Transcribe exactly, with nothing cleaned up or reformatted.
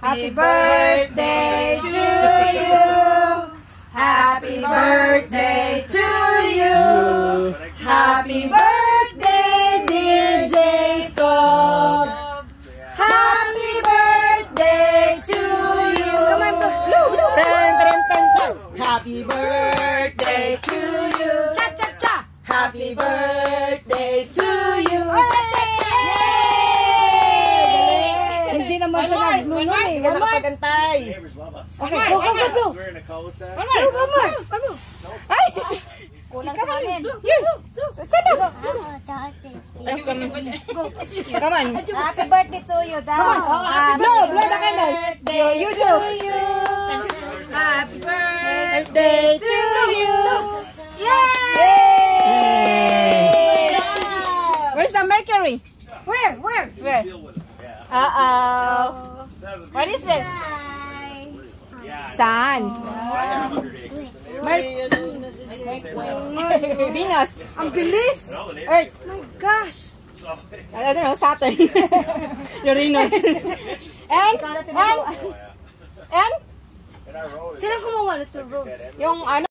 Happy birthday to you. Happy birthday to you. Happy birthday, dear Jacob. Happy birthday to you. Happy birthday to you. Cha cha cha. Happy birthday to you. Hindi naman siya nagluno eh. Hindi ka nakapagantay. Okay, go, go, go, go. One more, one more, one more. Ay! Kulang sa alin. Sit down. Come on. Happy birthday to you, daw. Blow, blow the candle. You, you do. Happy birthday to you. Yay! Where's the mercury? Where, where? Where? Uh-oh. What is this? Sun. Venus. Ang bilis. Earth. My gosh. I don't know, Saturn. Uranus. And? And? And? Sino gumawa nito, Rose? Yung ano?